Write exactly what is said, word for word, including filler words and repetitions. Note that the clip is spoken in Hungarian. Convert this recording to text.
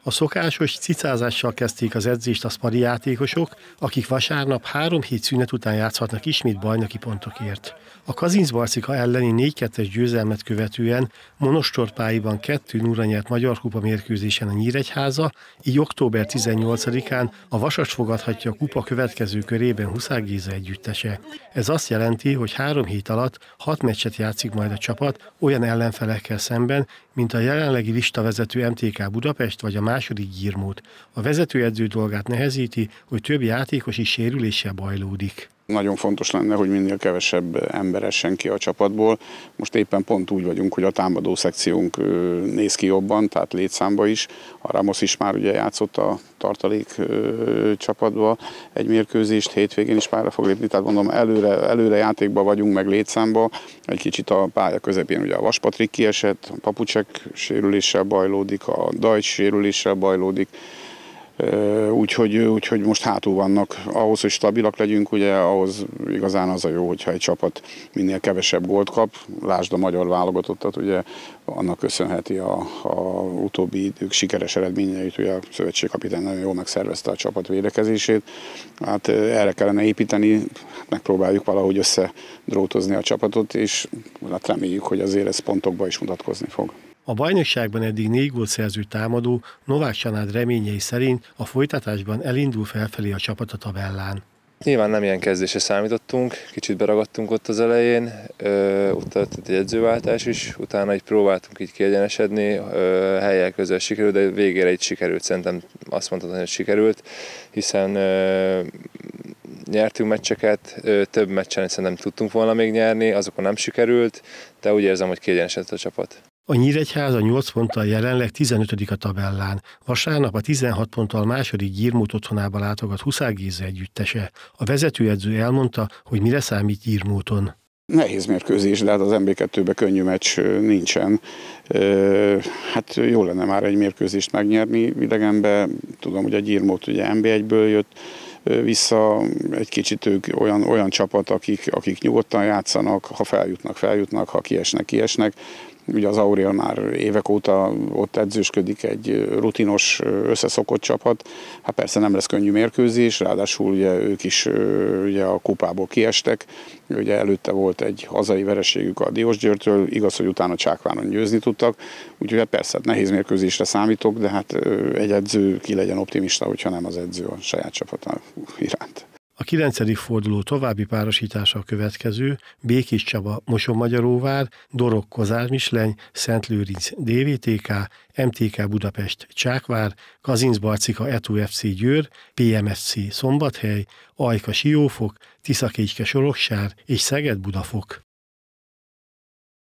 A szokásos cicázással kezdték az edzést a szpari játékosok, akik vasárnap három hét szünet után játszhatnak ismét bajnoki pontokért. A Kazincbarcika elleni négy kettes győzelmet követően monostorpályban kettő nulla nyert Magyar Kupa mérkőzésen a Nyíregyháza, így október tizennyolcadikán a Vasas fogadhatja a kupa következő körében Huszár Géza együttese. Ez azt jelenti, hogy három hét alatt hat meccset játszik majd a csapat olyan ellenfelekkel szemben, mint a jelenlegi listavezető em té ká Budapest vagy a második Gyirmót. A vezetőedző dolgát nehezíti, hogy több játékos is sérüléssel bajlódik. Nagyon fontos lenne, hogy minél kevesebb ember essen ki a csapatból. Most éppen pont úgy vagyunk, hogy a támadó szekciónk néz ki jobban, tehát létszámba is. A Ramos is már ugye játszott a tartalék csapatba egy mérkőzést, hétvégén is pályára fog lépni, tehát mondom, előre, előre játékban vagyunk, meg létszámba. Egy kicsit a pálya közepén ugye a Vas Patrik kiesett, a Papucsek sérüléssel bajlódik, a Dajcs sérüléssel bajlódik. Úgyhogy, úgyhogy most hátul vannak. Ahhoz, hogy stabilak legyünk, ugye ahhoz igazán az a jó, hogyha egy csapat minél kevesebb gólt kap. Lásd a magyar válogatottat, ugye annak köszönheti a, a utóbbi idők sikeres eredményeit, ugye a szövetségkapitány nagyon jól megszervezte a csapat védekezését. Hát erre kellene építeni, megpróbáljuk valahogy összedrótozni a csapatot, és hát reméljük, hogy azért ez pontokban is mutatkozni fog. A bajnokságban eddig négy gólt szerző támadó Novák Csanád reményei szerint a folytatásban elindul felfelé a csapat a tabellán. Nyilván nem ilyen kezdésre számítottunk, kicsit beragadtunk ott az elején, utána egy edzőváltás is, utána így próbáltunk így kiegyenesedni, helyek közel sikerült, de végére így sikerült, szerintem azt mondhatom, hogy sikerült, hiszen nyertünk meccseket, több meccsen szerintem tudtunk volna még nyerni, azokon nem sikerült, de úgy érzem, hogy kiegyenesedett a csapat. A Nyíregyháza nyolc ponttal jelenleg tizenötödik a tabellán. Vasárnap a tizenhat ponttal második Gyirmót otthonába látogat Huszár Géza együttese. A vezetőedző elmondta, hogy mire számít Gyirmóton. Nehéz mérkőzés, de hát az em bé kettőben könnyű meccs nincsen. Hát jó lenne már egy mérkőzést megnyerni idegenbe. Tudom, hogy a Gyirmót ugye em bé egyből jött vissza, egy kicsit ők olyan, olyan csapat, akik, akik nyugodtan játszanak, ha feljutnak, feljutnak, ha kiesnek, kiesnek. Ugye az Aurél már évek óta ott edzősködik, egy rutinos, összeszokott csapat. Hát persze nem lesz könnyű mérkőzés, ráadásul ugye ők is ugye a kupából kiestek. Ugye előtte volt egy hazai vereségük a Diósgyőrtől, igaz, hogy utána Csákváron győzni tudtak. Úgyhogy hát persze hát nehéz mérkőzésre számítok, de hát egy edző ki legyen optimista, hogyha nem az edző a saját csapata iránt. A kilencedik forduló további párosítása a következő: Békés Csaba Mosonmagyaróvár, Dorog Kozármisleny, Szentlőrinc dé vé té ká, em té ká Budapest Csákvár, Kazincbarcika Eto ef cé Győr, pé em ef cé Szombathely, Ajka Siófok, Tiszakécske Soroksár és Szeged Budafok.